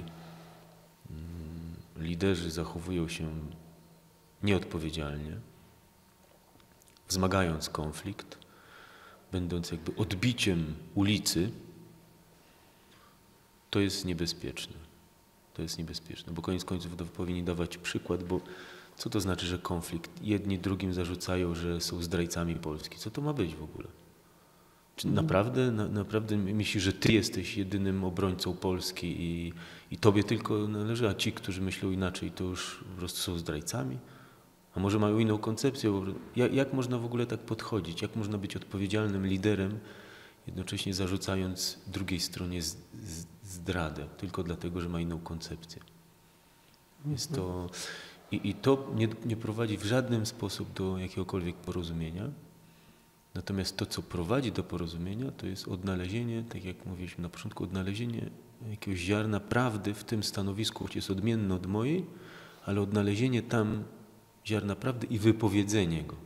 Speaker 2: mm, liderzy zachowują się nieodpowiedzialnie, wzmagając konflikt, będąc jakby odbiciem ulicy, to jest niebezpieczne. To jest niebezpieczne, bo koniec końców powinni dawać przykład, bo co to znaczy, że konflikt? Jedni drugim zarzucają, że są zdrajcami Polski. Co to ma być w ogóle? Czy naprawdę, na, naprawdę myślisz, że ty jesteś jedynym obrońcą Polski i, i tobie tylko należy, a ci, którzy myślą inaczej, to już po prostu są zdrajcami? A może mają inną koncepcję? Jak, jak można w ogóle tak podchodzić? Jak można być odpowiedzialnym liderem, jednocześnie zarzucając drugiej stronie z, z, zdradę, tylko dlatego, że ma inną koncepcję? Jest to, i, i to nie, nie prowadzi w żaden sposób do jakiegokolwiek porozumienia. Natomiast to, co prowadzi do porozumienia, to jest odnalezienie, tak jak mówiliśmy na początku, odnalezienie jakiegoś ziarna prawdy w tym stanowisku, które jest odmienne od mojej, ale odnalezienie tam ziarna prawdy i wypowiedzenie go.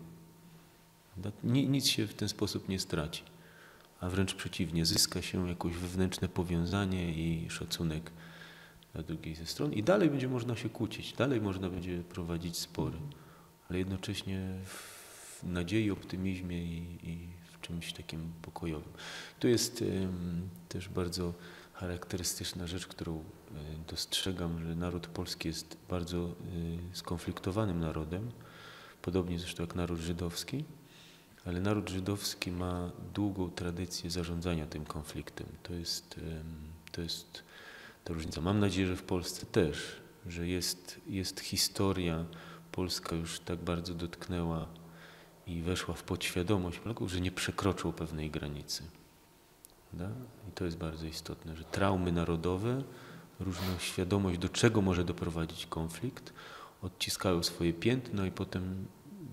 Speaker 2: Nic się w ten sposób nie straci, a wręcz przeciwnie, zyska się jakieś wewnętrzne powiązanie i szacunek dla drugiej ze stron i dalej będzie można się kłócić, dalej można będzie prowadzić spory, ale jednocześnie w nadziei, optymizmie i, i w czymś takim pokojowym. To jest um, też bardzo charakterystyczna rzecz, którą y, dostrzegam, że naród polski jest bardzo y, skonfliktowanym narodem, podobnie zresztą jak naród żydowski, ale naród żydowski ma długą tradycję zarządzania tym konfliktem. To jest, y, to jest ta różnica. Mam nadzieję, że w Polsce też, że jest, jest historia, Polska już tak bardzo dotknęła i weszła w podświadomość Polaków, że nie przekroczą pewnej granicy. Da? I to jest bardzo istotne, że traumy narodowe, różna świadomość, do czego może doprowadzić konflikt, odciskają swoje piętno i potem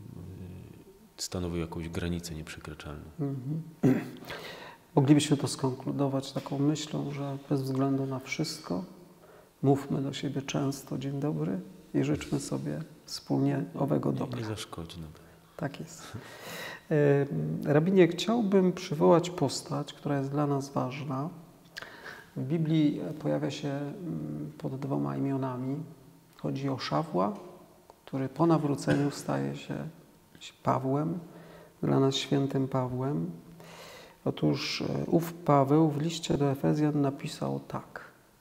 Speaker 2: stanowią jakąś granicę nieprzekraczalną.
Speaker 1: Mhm. Moglibyśmy to skonkludować taką myślą, że bez względu na wszystko mówmy do siebie często dzień dobry i życzmy sobie wspólnie owego dobra.
Speaker 2: Nie, nie zaszkodzi. No.
Speaker 1: Tak jest. Rabinie, chciałbym przywołać postać, która jest dla nas ważna. W Biblii pojawia się pod dwoma imionami. Chodzi o Szawła, który po nawróceniu staje się Pawłem, dla nas świętym Pawłem. Otóż ów Paweł w liście do Efezjan napisał tak.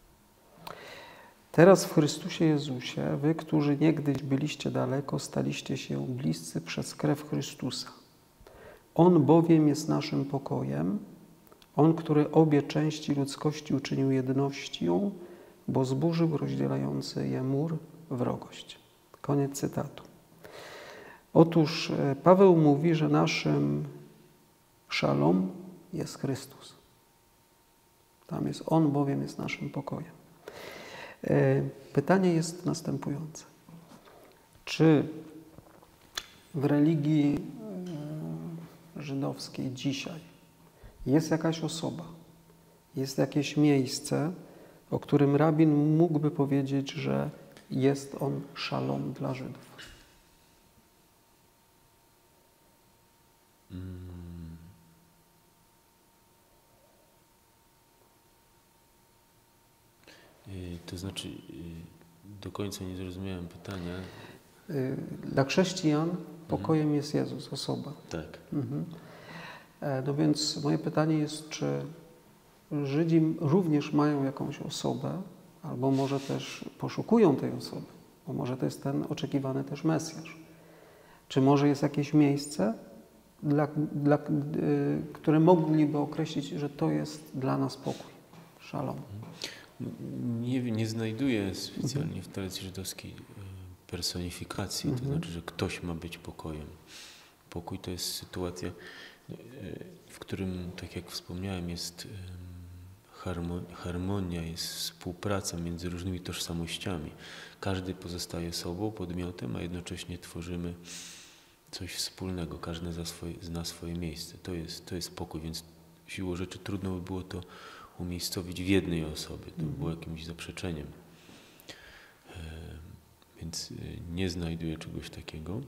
Speaker 1: Teraz w Chrystusie Jezusie, wy, którzy niegdyś byliście daleko, staliście się bliscy przez krew Chrystusa. On bowiem jest naszym pokojem, On, który obie części ludzkości uczynił jednością, bo zburzył rozdzielający je mur, wrogość. Koniec cytatu. Otóż Paweł mówi, że naszym szalom jest Chrystus. Tam jest On, bowiem jest naszym pokojem. Pytanie jest następujące. Czy w religii żydowskiej dzisiaj jest jakaś osoba, jest jakieś miejsce, o którym rabin mógłby powiedzieć, że jest on szalom dla Żydów?
Speaker 2: Hmm. To znaczy, do końca nie zrozumiałem pytania.
Speaker 1: Dla chrześcijan pokojem jest Jezus, osoba.
Speaker 2: Tak.
Speaker 1: Mhm. No więc moje pytanie jest, czy Żydzi również mają jakąś osobę, albo może też poszukują tej osoby, bo może to jest ten oczekiwany też Mesjasz. Czy może jest jakieś miejsce, dla, dla, które mogliby określić, że to jest dla nas pokój, szalom?
Speaker 2: Nie, nie znajduję specjalnie w tradycji żydowskiej personifikacji, to znaczy, że ktoś ma być pokojem. Pokój to jest sytuacja, w którym, tak jak wspomniałem, jest harmonia, jest współpraca między różnymi tożsamościami. Każdy pozostaje sobą, podmiotem, a jednocześnie tworzymy coś wspólnego. Każdy za swoje, zna swoje miejsce. To jest, to jest pokój, więc siłą rzeczy trudno by było to umiejscowić w jednej osobie. To by było jakimś zaprzeczeniem. Więc nie znajduję czegoś takiego.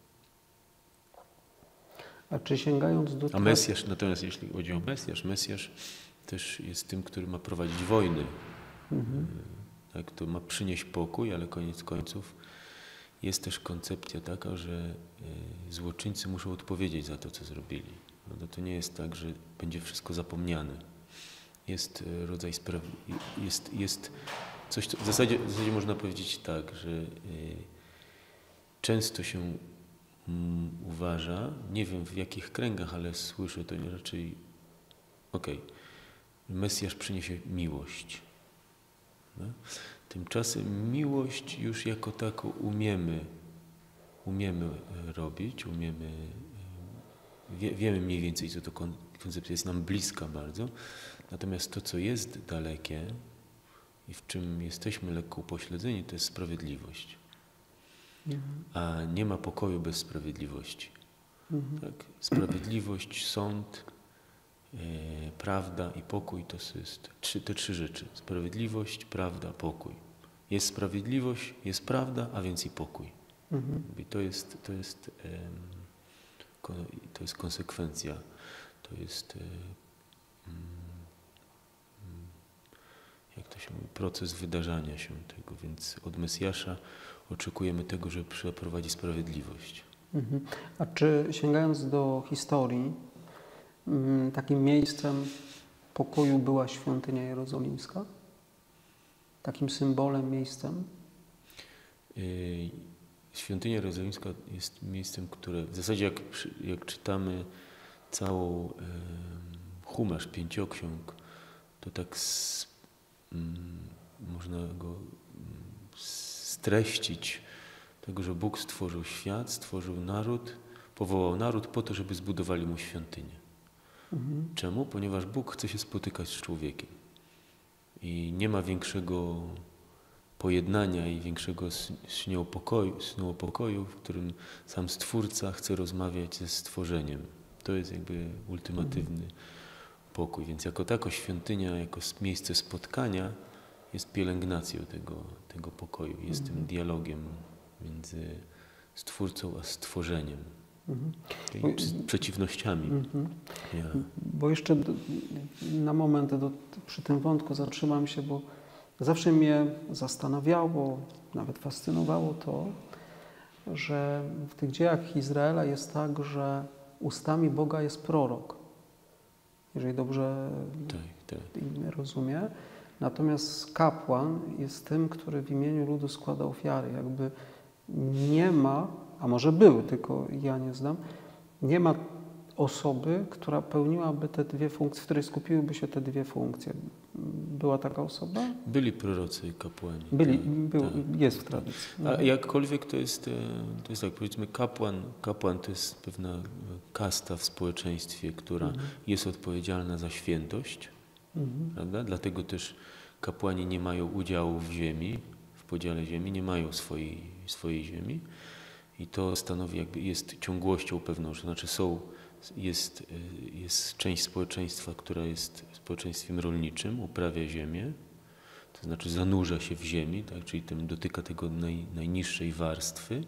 Speaker 1: A czy sięgając do...
Speaker 2: A Mesjasz, natomiast jeśli chodzi o Mesjasz, Mesjasz też jest tym, który ma prowadzić wojny. Mhm. Tak, to ma przynieść pokój, ale koniec końców jest też koncepcja taka, że złoczyńcy muszą odpowiedzieć za to, co zrobili. No to nie jest tak, że będzie wszystko zapomniane. Jest rodzaj sprawiedliwości, jest, jest coś, co w zasadzie, w zasadzie można powiedzieć tak, że y, często się mm, uważa, nie wiem w jakich kręgach, ale słyszę to raczej, okej, okay, Mesjasz przyniesie miłość. No? Tymczasem miłość już jako taką umiemy, umiemy robić, umiemy, wie, wiemy mniej więcej, co to koncepcja jest nam bliska bardzo, natomiast to, co jest dalekie i w czym jesteśmy lekko upośledzeni, to jest sprawiedliwość. Mhm. A nie ma pokoju bez sprawiedliwości. Mhm. Tak? Sprawiedliwość, sąd, e, prawda i pokój to jest trzy, te trzy rzeczy. Sprawiedliwość, prawda, pokój. Jest sprawiedliwość, jest prawda, a więc i pokój. Mhm. I to jest, to jest, e, to jest konsekwencja, to jest, e, jak to się mówi, proces wydarzania się tego, więc od Mesjasza oczekujemy tego, że przeprowadzi sprawiedliwość.
Speaker 1: Mhm. A czy sięgając do historii, takim miejscem pokoju była świątynia jerozolimska? Takim symbolem, miejscem?
Speaker 2: Świątynia jerozolimska jest miejscem, które w zasadzie jak, jak czytamy całą Chumasz, pięcioksiąg, to tak z, mm, można go streścić tego, że Bóg stworzył świat, stworzył naród, powołał naród po to, żeby zbudowali mu świątynię. Mhm. Czemu? Ponieważ Bóg chce się spotykać z człowiekiem. I nie ma większego pojednania i większego snu o pokoju, snu o pokoju, w którym sam Stwórca chce rozmawiać ze stworzeniem. To jest jakby ultimatywny mhm. pokój. Więc jako tako świątynia, jako miejsce spotkania jest pielęgnacją tego, tego pokoju. Jest mhm. tym dialogiem między Stwórcą a stworzeniem. Mhm. Czyli z przeciwnościami. Mhm. Ja.
Speaker 1: Bo jeszcze do, na moment do, przy tym wątku zatrzymam się, bo zawsze mnie zastanawiało, nawet fascynowało to, że w tych dziejach Izraela jest tak, że ustami Boga jest prorok. Jeżeli dobrze tak, tak. rozumiem. Natomiast kapłan jest tym, który w imieniu ludu składa ofiary. Jakby nie ma, a może były, tylko ja nie znam, nie ma osoby, która pełniłaby te dwie funkcje, w której skupiłyby się te dwie funkcje. Była taka osoba?
Speaker 2: Byli prorocy i kapłani.
Speaker 1: Byli,
Speaker 2: tak,
Speaker 1: był,
Speaker 2: tak.
Speaker 1: Jest w tradycji.
Speaker 2: A jakkolwiek to jest, to jest tak, powiedzmy kapłan, kapłan to jest pewna kasta w społeczeństwie, która mhm. jest odpowiedzialna za świętość, mhm. prawda? Dlatego też kapłani nie mają udziału w ziemi, w podziale ziemi, nie mają swojej, swojej ziemi i to stanowi jakby, jest ciągłością pewną, że znaczy są, jest, jest część społeczeństwa, która jest społeczeństwem rolniczym, uprawia ziemię, to znaczy zanurza się w ziemi, tak, czyli tym dotyka tego naj, najniższej warstwy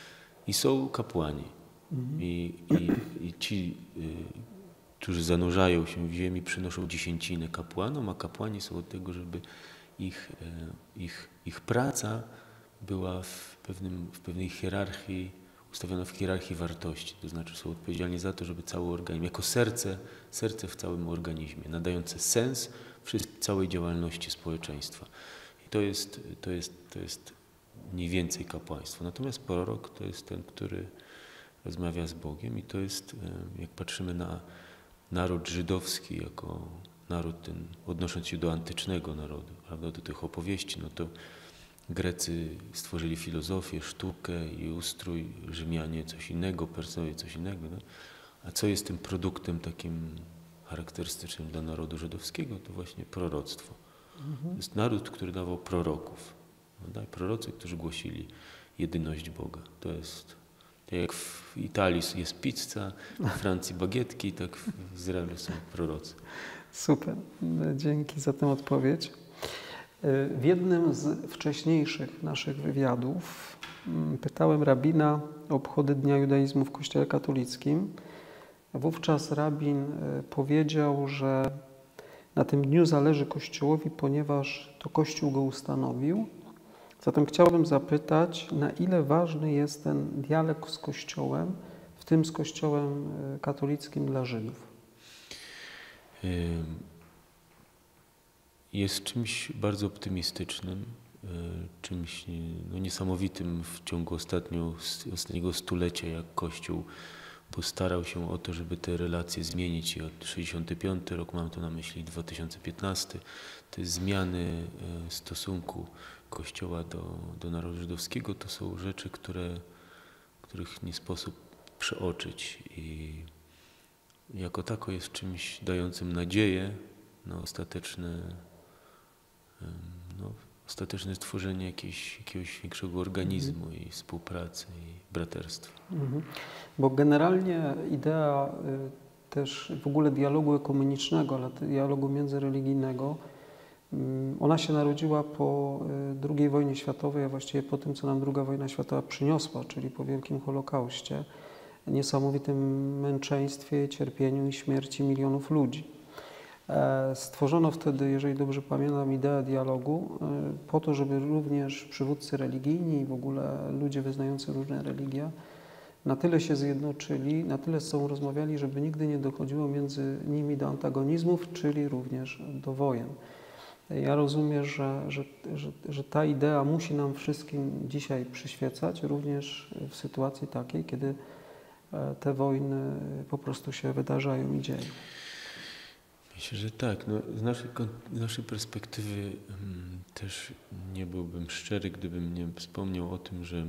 Speaker 2: i są kapłani. Mhm. I, i, i ci, y, którzy zanurzają się w ziemi, przynoszą dziesięcinę kapłanom, a kapłani są od tego, żeby ich, y, ich, ich praca była w, pewnym, w pewnej hierarchii, ustawiona w hierarchii wartości, to znaczy są odpowiedzialni za to, żeby cały organizm, jako serce, serce w całym organizmie, nadające sens całej działalności społeczeństwa. I to jest, to jest, to jest mniej więcej kapłaństwo. Natomiast prorok to jest ten, który rozmawia z Bogiem i to jest, jak patrzymy na naród żydowski jako naród ten, odnosząc się do antycznego narodu, prawda, do tych opowieści, no to Grecy stworzyli filozofię, sztukę i ustrój, Rzymianie coś innego, Persowie coś innego. No? A co jest tym produktem takim charakterystycznym dla narodu żydowskiego? To właśnie proroctwo. Mhm. To jest naród, który dawał proroków. No, prorocy, którzy głosili jedyność Boga. To jest, tak jak w Italii jest pizza, w Francji bagietki, tak w Izraelu są prorocy.
Speaker 1: Super, dzięki za tę odpowiedź. W jednym z wcześniejszych naszych wywiadów pytałem rabina o obchody Dnia Judaizmu w Kościele katolickim. Wówczas rabin powiedział, że na tym dniu zależy Kościołowi, ponieważ to Kościół go ustanowił. Zatem chciałbym zapytać, na ile ważny jest ten dialog z Kościołem w w tym z Kościołem katolickim dla Żydów?
Speaker 2: Jest czymś bardzo optymistycznym, czymś no, niesamowitym w ciągu ostatnio, ostatniego stulecia, jak Kościół postarał się o to, żeby te relacje zmienić. I od sześćdziesiąty piąty rok, mam tu na myśli dwa tysiące piętnasty, te zmiany stosunku Kościoła do, do narodu żydowskiego to są rzeczy, które, których nie sposób przeoczyć i jako tako jest czymś dającym nadzieję na ostateczne, no, ostateczne stworzenie jakiegoś, jakiegoś większego organizmu mhm. i współpracy i braterstwa.
Speaker 1: Mhm. Bo generalnie idea y, też w ogóle dialogu ekumenicznego, ale dialogu międzyreligijnego, y, ona się narodziła po y, drugiej wojnie światowej, a właściwie po tym, co nam druga wojna światowa przyniosła, czyli po wielkim Holokauście, niesamowitym męczeństwie, cierpieniu i śmierci milionów ludzi. Stworzono wtedy, jeżeli dobrze pamiętam, ideę dialogu po to, żeby również przywódcy religijni i w ogóle ludzie wyznający różne religie na tyle się zjednoczyli, na tyle z sobą rozmawiali, żeby nigdy nie dochodziło między nimi do antagonizmów, czyli również do wojen. Ja rozumiem, że, że, że, że ta idea musi nam wszystkim dzisiaj przyświecać, również w sytuacji takiej, kiedy te wojny po prostu się wydarzają i dzieją.
Speaker 2: Myślę, że tak. No, z, naszej, z naszej perspektywy um, też nie byłbym szczery, gdybym nie wspomniał o tym, że,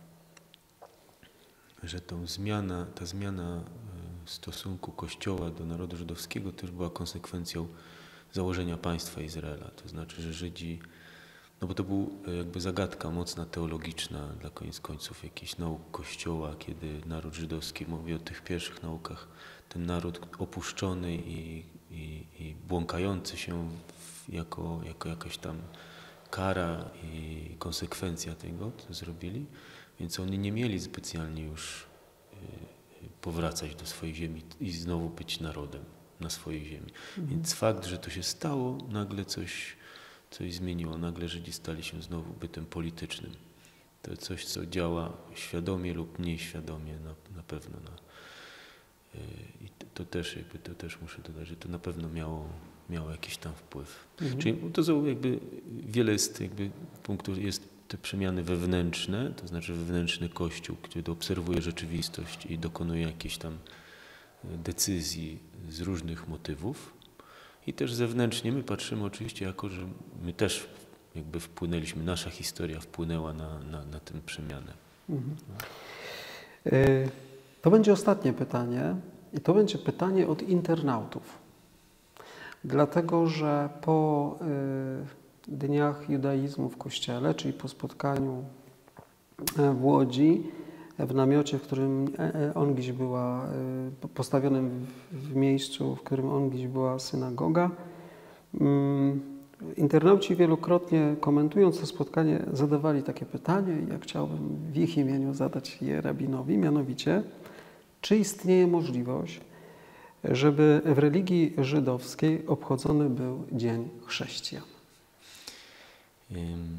Speaker 2: że tą zmiana, ta zmiana stosunku Kościoła do narodu żydowskiego też była konsekwencją założenia państwa Izraela. To znaczy, że Żydzi, no bo to była jakby zagadka mocna teologiczna dla koniec końców jakichś nauk Kościoła, kiedy naród żydowski, mówię o tych pierwszych naukach, ten naród opuszczony i, i, i błąkający się w, jako, jako jakaś tam kara i konsekwencja tego, co zrobili, więc oni nie mieli specjalnie już powracać do swojej ziemi i znowu być narodem na swojej ziemi. Mhm. Więc fakt, że to się stało, nagle coś, coś zmieniło. Nagle Żydzi stali się znowu bytem politycznym. To coś, co działa świadomie lub mniej świadomie na, na pewno. Na, I to, to też jakby, to też muszę dodać, że to na pewno miało, miało jakiś tam wpływ. Mhm. Czyli to są jakby, wiele jest jakby punktów, jest te przemiany wewnętrzne, to znaczy wewnętrzny Kościół, który obserwuje rzeczywistość i dokonuje jakichś tam decyzji z różnych motywów. I też zewnętrznie my patrzymy oczywiście jako, że my też jakby wpłynęliśmy, nasza historia wpłynęła na, na, na tę przemianę. Mhm.
Speaker 1: To będzie ostatnie pytanie i to będzie pytanie od internautów. Dlatego, że po dniach judaizmu w Kościele, czyli po spotkaniu w Łodzi, w namiocie, w którym ongiś była, postawionym w miejscu, w którym ongiś była synagoga, internauci wielokrotnie komentując to spotkanie zadawali takie pytanie i ja chciałbym w ich imieniu zadać je rabinowi, mianowicie, czy istnieje możliwość, żeby w religii żydowskiej obchodzony był Dzień Chrześcijan?
Speaker 2: Um,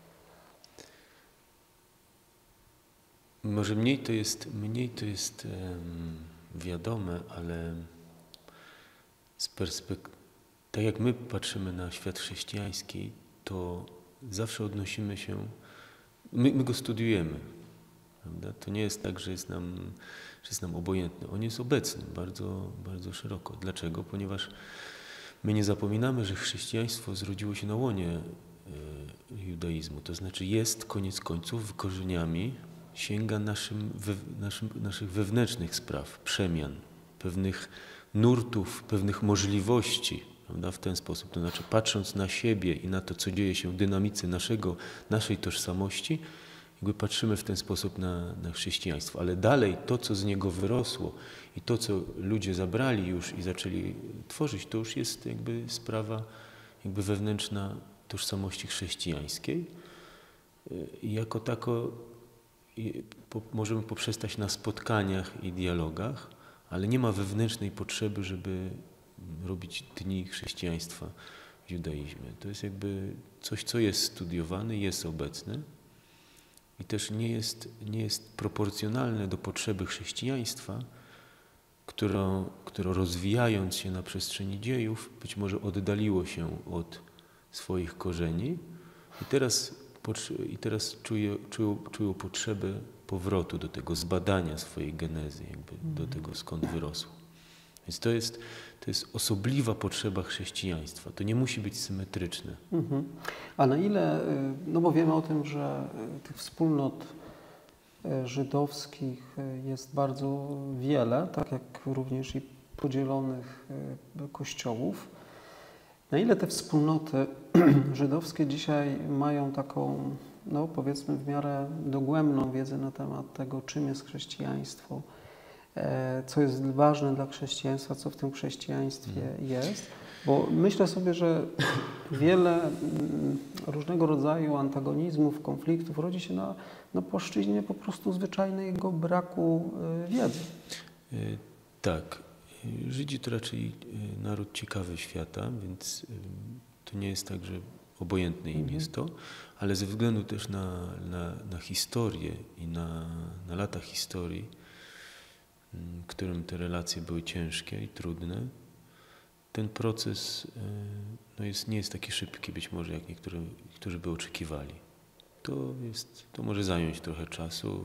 Speaker 2: może mniej to jest, mniej to jest um, wiadome, ale z perspektywy, tak jak my patrzymy na świat chrześcijański, to zawsze odnosimy się, my, my go studiujemy, prawda? To nie jest tak, że jest nam, że jest nam obojętny. On jest obecny bardzo, bardzo szeroko. Dlaczego? Ponieważ my nie zapominamy, że chrześcijaństwo zrodziło się na łonie judaizmu, to znaczy jest koniec końców korzeniami, sięga naszym, we, naszym, naszych wewnętrznych spraw, przemian, pewnych nurtów, pewnych możliwości, prawda, w ten sposób. To znaczy patrząc na siebie i na to, co dzieje się w dynamice naszego, naszej tożsamości, jakby patrzymy w ten sposób na, na chrześcijaństwo. Ale dalej to, co z niego wyrosło i to, co ludzie zabrali już i zaczęli tworzyć, to już jest jakby sprawa jakby wewnętrzna tożsamości chrześcijańskiej i jako tako możemy poprzestać na spotkaniach i dialogach, ale nie ma wewnętrznej potrzeby, żeby robić dni chrześcijaństwa w judaizmie. To jest jakby coś, co jest studiowane, jest obecne i też nie jest, nie jest proporcjonalne do potrzeby chrześcijaństwa, które, które rozwijając się na przestrzeni dziejów, być może oddaliło się od swoich korzeni i teraz, i teraz czują, czują, czują potrzebę powrotu do tego, zbadania swojej genezy, jakby do tego, skąd wyrosło. Więc to jest, to jest osobliwa potrzeba chrześcijaństwa. To nie musi być symetryczne.
Speaker 1: Mhm. A na ile, no bo wiemy o tym, że tych wspólnot żydowskich jest bardzo wiele, tak jak również i podzielonych kościołów. Na ile te wspólnoty żydowskie dzisiaj mają taką, no powiedzmy w miarę dogłębną wiedzę na temat tego, czym jest chrześcijaństwo, co jest ważne dla chrześcijaństwa, co w tym chrześcijaństwie jest. Bo myślę sobie, że wiele różnego rodzaju antagonizmów, konfliktów rodzi się na, na płaszczyźnie po prostu zwyczajnego braku wiedzy.
Speaker 2: Tak. Żydzi to raczej naród ciekawy świata, więc to nie jest tak, że obojętne im jest to, ale ze względu też na, na, na historię i na, na lata historii, którym te relacje były ciężkie i trudne, ten proces no jest, nie jest taki szybki być może, jak niektórzy, niektórzy by oczekiwali. To, jest, to może zająć trochę czasu.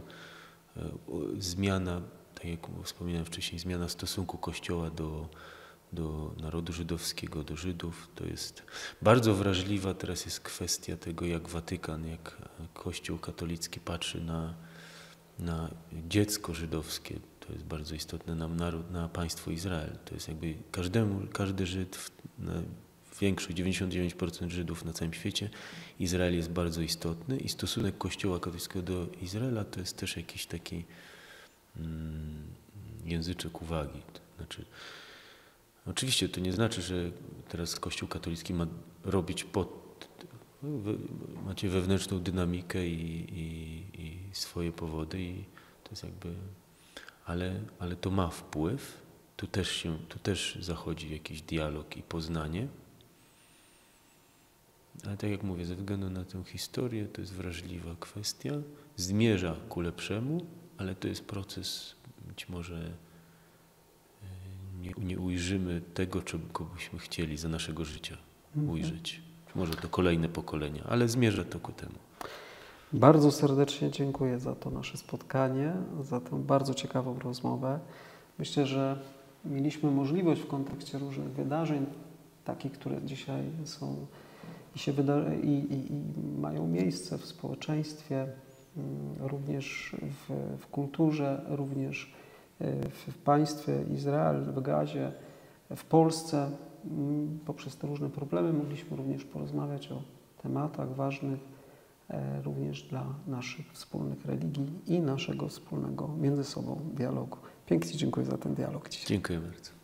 Speaker 2: Zmiana, tak jak wspominałem wcześniej, zmiana stosunku Kościoła do, do narodu żydowskiego, do Żydów, to jest bardzo wrażliwa. Teraz jest kwestia tego, jak Watykan, jak Kościół katolicki patrzy na, na dziecko żydowskie. To jest bardzo istotne na, naród, na państwo Izrael. To jest jakby każdemu, każdy Żyd, na większość, dziewięćdziesiąt dziewięć procent Żydów na całym świecie, Izrael jest bardzo istotny i stosunek Kościoła katolickiego do Izraela to jest też jakiś taki mm, języczek uwagi. To znaczy, oczywiście to nie znaczy, że teraz Kościół katolicki ma robić pod macie wewnętrzną dynamikę i, i, i swoje powody i to jest jakby, ale, ale to ma wpływ, tu też się, tu też zachodzi jakiś dialog i poznanie, ale tak jak mówię, ze względu na tę historię to jest wrażliwa kwestia, zmierza ku lepszemu, ale to jest proces, być może nie, nie ujrzymy tego, czego byśmy chcieli za naszego życia ujrzeć. Może to kolejne pokolenia, ale zmierza to ku temu.
Speaker 1: Bardzo serdecznie dziękuję za to nasze spotkanie, za tę bardzo ciekawą rozmowę. Myślę, że mieliśmy możliwość w kontekście różnych wydarzeń, takich, które dzisiaj są i, się wyda- i, i, i mają miejsce w społeczeństwie, również w, w kulturze, również w, w państwie Izrael, w Gazie, w Polsce. Poprzez te różne problemy mogliśmy również porozmawiać o tematach ważnych również dla naszych wspólnych religii i naszego wspólnego między sobą dialogu. Pięknie dziękuję za ten dialog dzisiaj.
Speaker 2: Dziękuję bardzo.